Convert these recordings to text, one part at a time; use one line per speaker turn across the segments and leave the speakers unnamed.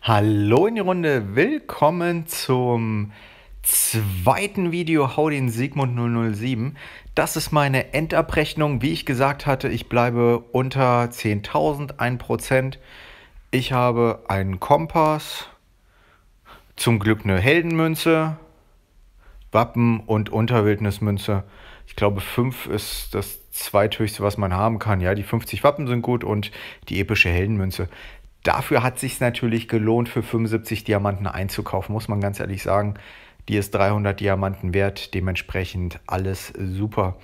Hallo in die Runde, willkommen zum zweiten Video Hau den Sigmund 007. Das ist meine Endabrechnung. Wie ich gesagt hatte, ich bleibe unter 10.000, 1%. Ich habe einen Kompass, zum Glück eine Heldenmünze, Wappen und Unterwildnismünze. Ich glaube 5 ist das zweithöchste, was man haben kann. Ja, die 50 Wappen sind gut und die epische Heldenmünze. Dafür hat es sich natürlich gelohnt, für 75 Diamanten einzukaufen, muss man ganz ehrlich sagen. Die ist 300 Diamanten wert, dementsprechend alles super.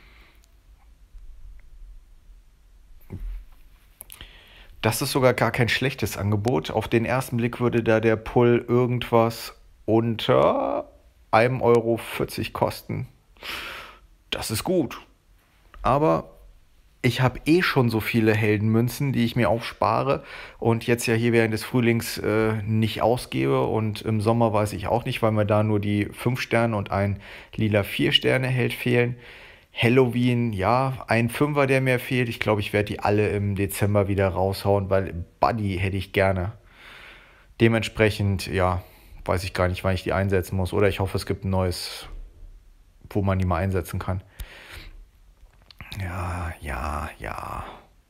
Das ist sogar gar kein schlechtes Angebot. Auf den ersten Blick würde da der Pull irgendwas unter 1,40 € kosten. Das ist gut. Aber ich habe eh schon so viele Heldenmünzen, die ich mir aufspare und jetzt ja hier während des Frühlings nicht ausgebe. Und im Sommer weiß ich auch nicht, weil mir da nur die 5 Sterne und ein lila 4 Sterne Held fehlen. Halloween, ja, ein Fünfer, der mir fehlt. Ich glaube, ich werde die alle im Dezember wieder raushauen, weil Buddy hätte ich gerne. Dementsprechend, ja, weiß ich gar nicht, wann ich die einsetzen muss. Oder ich hoffe, es gibt ein neues, wo man die mal einsetzen kann. Ja, ja, ja.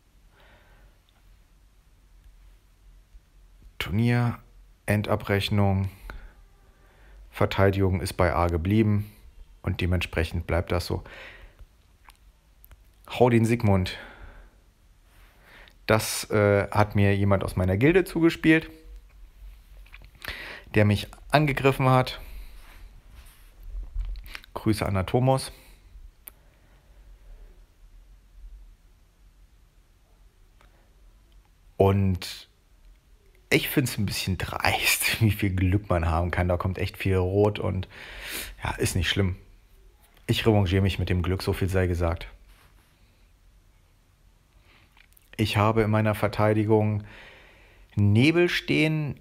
Turnier, Endabrechnung, Verteidigung ist bei A geblieben und dementsprechend bleibt das so. Hau den Sigmund. Das hat mir jemand aus meiner Gilde zugespielt, der mich angegriffen hat. Grüße an Atomos. Und ich finde es ein bisschen dreist, wie viel Glück man haben kann. Da kommt echt viel Rot und ja, ist nicht schlimm. Ich revanchiere mich mit dem Glück, so viel sei gesagt. Ich habe in meiner Verteidigung Nebel stehen,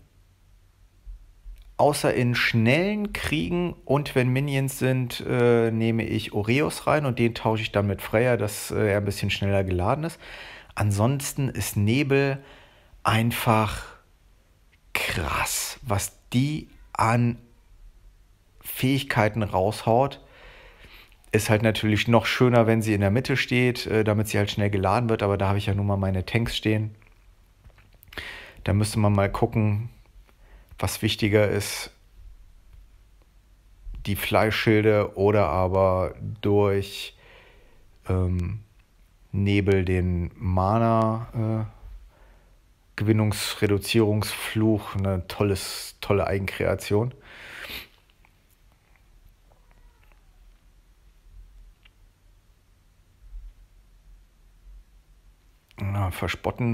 außer in schnellen Kriegen und wenn Minions sind, nehme ich Oreos rein und den tausche ich dann mit Freya, dass er ein bisschen schneller geladen ist. Ansonsten ist Nebel einfach krass, was die an Fähigkeiten raushaut. Ist halt natürlich noch schöner, wenn sie in der Mitte steht, damit sie halt schnell geladen wird, aber da habe ich ja nun mal meine Tanks stehen. Da müsste man mal gucken, was wichtiger ist, die Fleischschilde oder aber durch Nebel den Mana Gewinnungsreduzierungsfluch, eine tolle Eigenkreation. Ja, verspotten,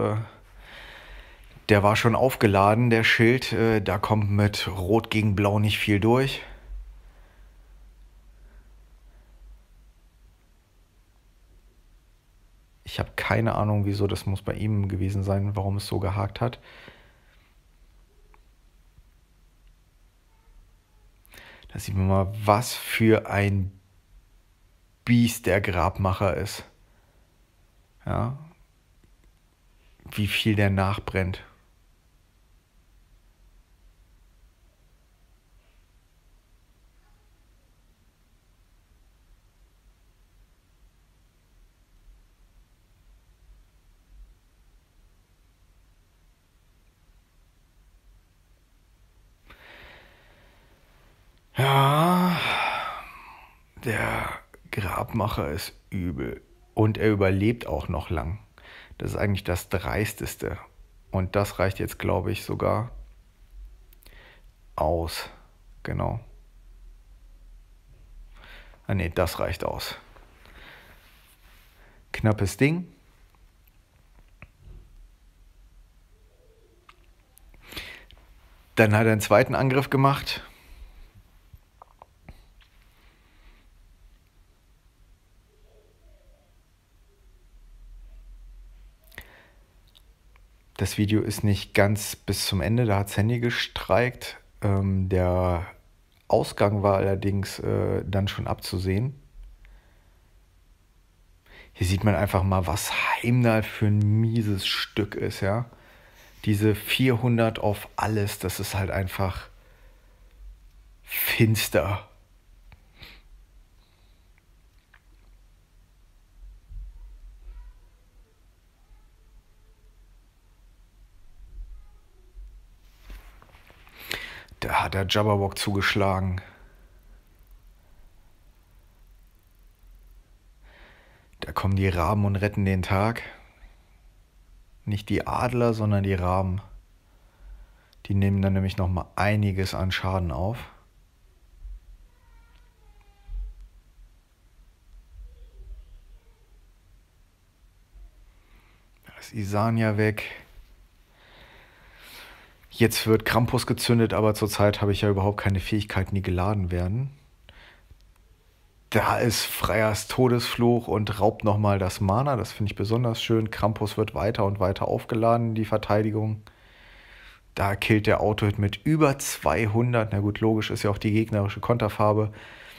der war schon aufgeladen, der Schild. Da kommt mit Rot gegen Blau nicht viel durch. Ich habe keine Ahnung, wieso, das muss bei ihm gewesen sein, warum es so gehakt hat. Da sieht man mal, was für ein Biest der Grabmacher ist. Ja, wie viel der nachbrennt. Ja, der Grabmacher ist übel. Und er überlebt auch noch lang. Das ist eigentlich das Dreisteste. Und das reicht jetzt, glaube ich, sogar aus. Genau. Ah ne, das reicht aus. Knappes Ding. Dann hat er einen zweiten Angriff gemacht. Das Video ist nicht ganz bis zum Ende, da hat das Handy gestreikt. Der Ausgang war allerdings dann schon abzusehen. Hier sieht man einfach mal, was Heimdall für ein mieses Stück ist, ja. Diese 400 auf alles, das ist halt einfach finster. Da hat der Jabberwock zugeschlagen. Da kommen die Raben und retten den Tag. Nicht die Adler, sondern die Raben. Die nehmen dann nämlich nochmal einiges an Schaden auf. Da ist Isania weg. Jetzt wird Krampus gezündet, aber zurzeit habe ich ja überhaupt keine Fähigkeiten, die geladen werden. Da ist Freyas Todesfluch und raubt nochmal das Mana. Das finde ich besonders schön. Krampus wird weiter und weiter aufgeladen, die Verteidigung. Da killt der Autohit mit über 200. Na gut, logisch ist ja auch die gegnerische Konterfarbe.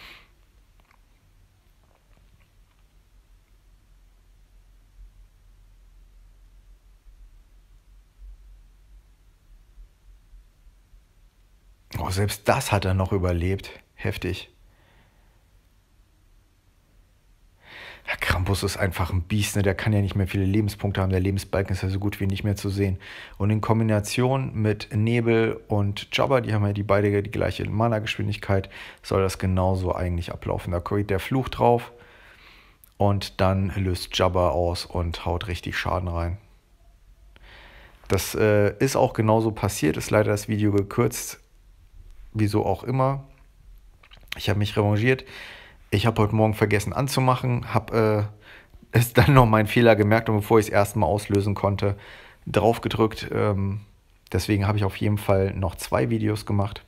Oh, selbst das hat er noch überlebt. Heftig. Ja, Krampus ist einfach ein Biest, ne? Der kann ja nicht mehr viele Lebenspunkte haben. Der Lebensbalken ist ja so gut wie nicht mehr zu sehen. Und in Kombination mit Nebel und Jabba, die haben ja beide die gleiche Mana-Geschwindigkeit, soll das genauso eigentlich ablaufen. Da kommt der Fluch drauf und dann löst Jabba aus und haut richtig Schaden rein. Das ist auch genauso passiert, ist leider das Video gekürzt, wieso auch immer. Ich habe mich revanchiert. Ich habe heute Morgen vergessen anzumachen, habe es dann noch meinen Fehler gemerkt und bevor ich es erst mal auslösen konnte, drauf gedrückt. Deswegen habe ich auf jeden Fall noch 2 Videos gemacht.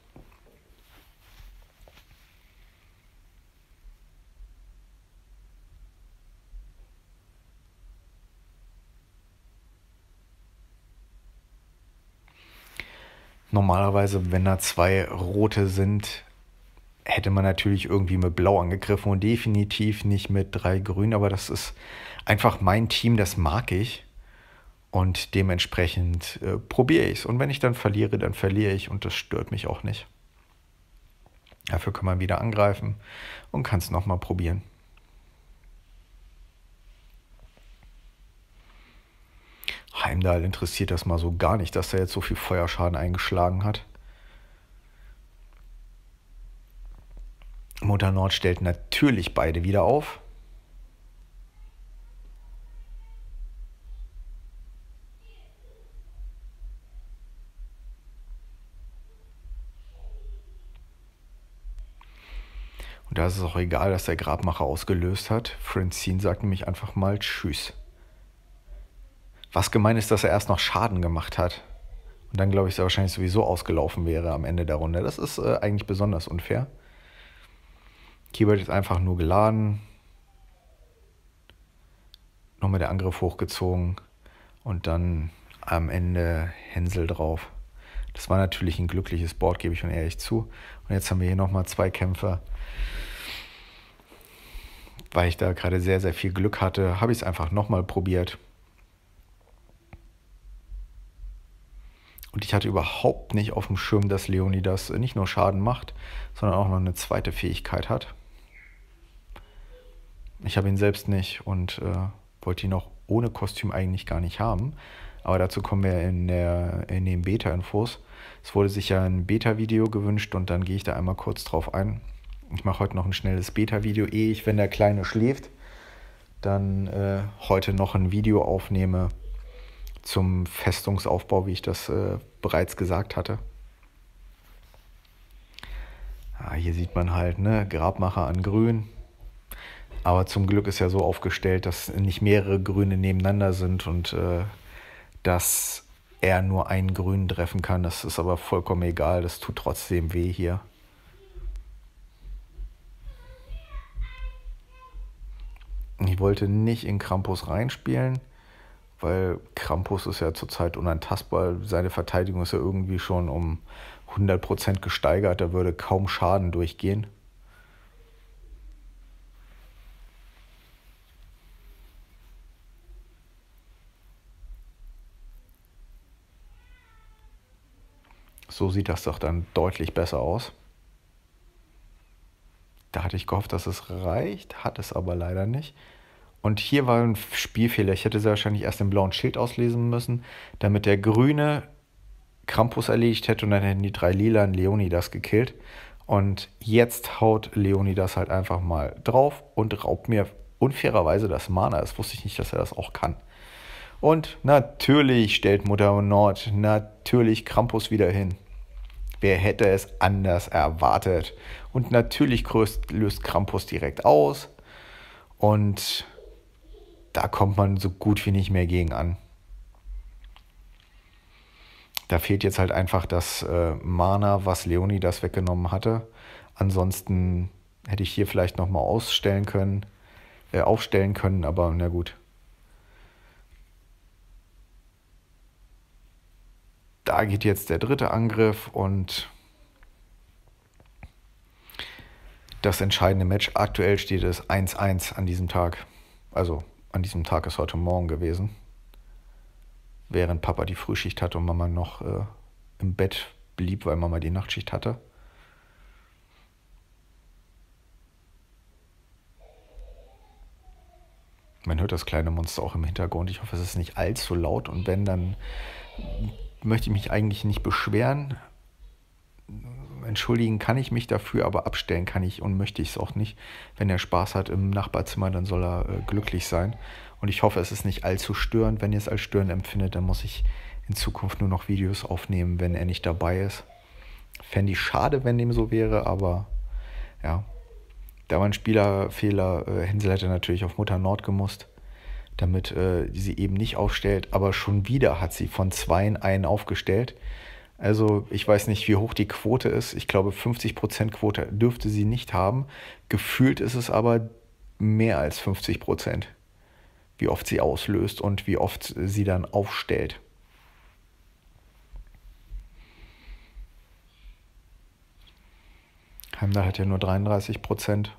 Normalerweise, wenn da 2 rote sind, hätte man natürlich irgendwie mit Blau angegriffen und definitiv nicht mit 3 Grün, aber das ist einfach mein Team, das mag ich und dementsprechend probiere ich es. Und wenn ich dann verliere ich und das stört mich auch nicht. Dafür kann man wieder angreifen und kann es nochmal probieren. Heimdall interessiert das mal so gar nicht, dass er jetzt so viel Feuerschaden eingeschlagen hat. Mutter Nord stellt natürlich beide wieder auf. Und da ist es auch egal, dass der Grabmacher ausgelöst hat. Francine sagt nämlich einfach mal Tschüss. Was gemein ist, dass er erst noch Schaden gemacht hat. Und dann, glaube ich, dass er wahrscheinlich sowieso ausgelaufen wäre am Ende der Runde. Das ist eigentlich besonders unfair. Keyword ist einfach nur geladen. Nochmal der Angriff hochgezogen. Und dann am Ende Hänsel drauf. Das war natürlich ein glückliches Board, gebe ich schon ehrlich zu. Und jetzt haben wir hier nochmal 2 Kämpfer. Weil ich da gerade sehr, sehr viel Glück hatte, habe ich es einfach nochmal probiert. Und ich hatte überhaupt nicht auf dem Schirm, dass Leonidas nicht nur Schaden macht, sondern auch noch eine zweite Fähigkeit hat. Ich habe ihn selbst nicht und wollte ihn auch ohne Kostüm eigentlich gar nicht haben. Aber dazu kommen wir in den Beta-Infos. Es wurde sich ja ein Beta-Video gewünscht und dann gehe ich da einmal kurz drauf ein. Ich mache heute noch ein schnelles Beta-Video, ehe ich, wenn der Kleine schläft, dann heute noch ein Video aufnehme zum Festungsaufbau, wie ich das bereits gesagt hatte. Hier sieht man halt, ne, Grabmacher an Grün. Aber zum Glück ist ja so aufgestellt, dass nicht mehrere Grüne nebeneinander sind und dass er nur einen Grünen treffen kann. Das ist aber vollkommen egal, das tut trotzdem weh hier. Ich wollte nicht in Krampus reinspielen, weil Krampus ist ja zurzeit unantastbar. Seine Verteidigung ist ja irgendwie schon um 100% gesteigert. Da würde kaum Schaden durchgehen. So sieht das doch dann deutlich besser aus. Da hatte ich gehofft, dass es reicht, hat es aber leider nicht. Und hier war ein Spielfehler. Ich hätte sehr wahrscheinlich erst den blauen Schild auslesen müssen, damit der grüne Krampus erledigt hätte und dann hätten die 3 lilanen Leonidas gekillt. Und jetzt haut Leonidas halt einfach mal drauf und raubt mir unfairerweise das Mana. Das wusste ich nicht, dass er das auch kann. Und natürlich stellt Mutter Nord natürlich Krampus wieder hin. Wer hätte es anders erwartet? Und natürlich löst Krampus direkt aus. Und da kommt man so gut wie nicht mehr gegen an. Da fehlt jetzt halt einfach das Mana, was Leonidas weggenommen hatte. Ansonsten hätte ich hier vielleicht nochmal aufstellen können, aber na gut. Da geht jetzt der dritte Angriff und das entscheidende Match. Aktuell steht es 1-1 an diesem Tag. Also an diesem Tag ist heute Morgen gewesen. Während Papa die Frühschicht hatte und Mama noch im Bett blieb, weil Mama die Nachtschicht hatte. Man hört das kleine Monster auch im Hintergrund. Ich hoffe, es ist nicht allzu laut. Und wenn, dann möchte ich mich eigentlich nicht beschweren. Entschuldigen kann ich mich dafür, aber abstellen kann ich und möchte ich es auch nicht. Wenn er Spaß hat im Nachbarzimmer, dann soll er glücklich sein. Und ich hoffe, es ist nicht allzu störend. Wenn ihr es als störend empfindet, dann muss ich in Zukunft nur noch Videos aufnehmen, wenn er nicht dabei ist. Fände ich schade, wenn dem so wäre, aber ja. Da war ein Spielerfehler. Hänsel hätte natürlich auf Mutter Nord gemusst, damit sie eben nicht aufstellt. Aber schon wieder hat sie von 2 einen aufgestellt. Also ich weiß nicht, wie hoch die Quote ist. Ich glaube, 50% Quote dürfte sie nicht haben. Gefühlt ist es aber mehr als 50%, wie oft sie auslöst und wie oft sie dann aufstellt. Heimdall hat ja nur 33%.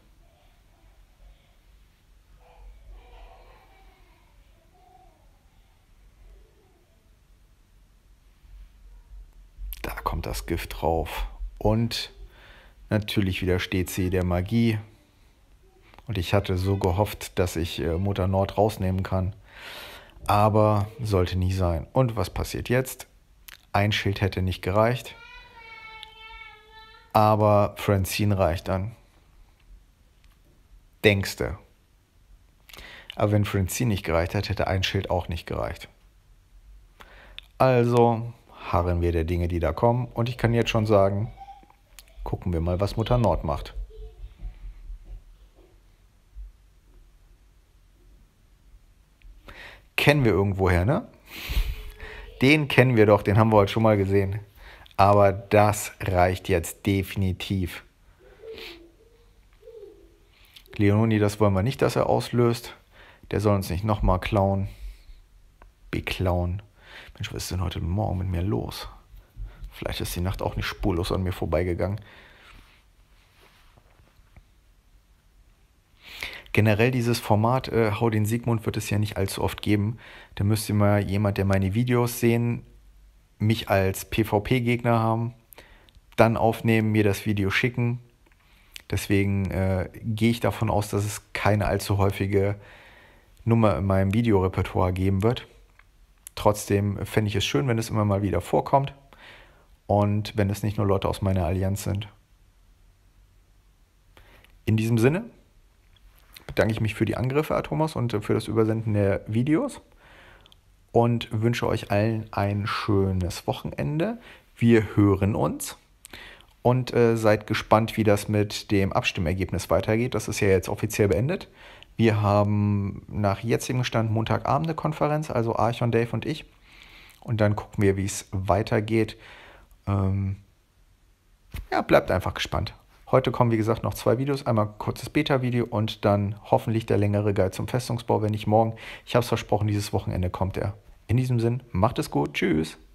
Da kommt das Gift drauf. Und natürlich widersteht sie der Magie. Und ich hatte so gehofft, dass ich Mutter Nord rausnehmen kann. Aber sollte nie sein. Und was passiert jetzt? Ein Schild hätte nicht gereicht. Aber Francine reicht dann. Denkste. Aber wenn Francine nicht gereicht hat, hätte ein Schild auch nicht gereicht. Also harren wir der Dinge, die da kommen. Und ich kann jetzt schon sagen, gucken wir mal, was Mutter Nord macht. Kennen wir irgendwoher, ne? Den kennen wir doch, den haben wir heute schon mal gesehen. Aber das reicht jetzt definitiv. Leonidas wollen wir nicht, dass er auslöst. Der soll uns nicht nochmal klauen. Beklauen. Mensch, was ist denn heute Morgen mit mir los? Vielleicht ist die Nacht auch nicht spurlos an mir vorbeigegangen. Generell dieses Format Hau den Sigmund wird es ja nicht allzu oft geben. Da müsste mal jemand, der meine Videos sehen, mich als PvP-Gegner haben, dann aufnehmen, mir das Video schicken. Deswegen gehe ich davon aus, dass es keine allzu häufige Nummer in meinem Videorepertoire geben wird. Trotzdem fände ich es schön, wenn es immer mal wieder vorkommt und wenn es nicht nur Leute aus meiner Allianz sind. In diesem Sinne bedanke ich mich für die Angriffe, Thomas, und für das Übersenden der Videos und wünsche euch allen ein schönes Wochenende. Wir hören uns und seid gespannt, wie das mit dem Abstimmergebnis weitergeht. Das ist ja jetzt offiziell beendet. Wir haben nach jetzigem Stand Montagabend eine Konferenz, also Archon, Dave und ich. Und dann gucken wir, wie es weitergeht. Ja, bleibt einfach gespannt. Heute kommen, wie gesagt, noch 2 Videos. Einmal ein kurzes Beta-Video und dann hoffentlich der längere Guide zum Festungsbau, wenn nicht morgen. Ich habe es versprochen, dieses Wochenende kommt er. In diesem Sinn, macht es gut. Tschüss.